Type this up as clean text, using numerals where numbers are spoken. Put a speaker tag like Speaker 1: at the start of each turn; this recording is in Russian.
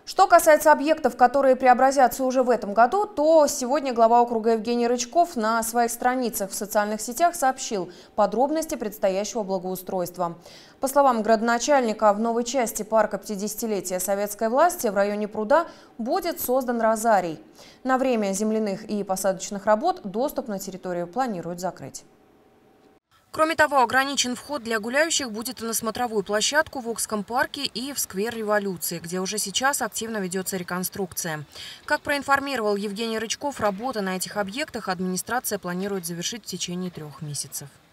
Speaker 1: Что касается объектов, которые преобразятся уже в этом году, то сегодня глава округа Евгений Рычков на своих страницах в социальных сетях сообщил подробности предстоящего благоустройства. По словам градоначальника, в новой части парка 50-летия советской власти в районе пруда будет создан розарий. На время земляных и посадочных работ доступ на территорию планируют закрыть. Кроме того, ограничен вход для гуляющих будет и на смотровую площадку в Окском парке и в сквер Революции, где уже сейчас активно ведется реконструкция. Как проинформировал Евгений Рычков, работы на этих объектах администрация планирует завершить в течение 3 месяцев.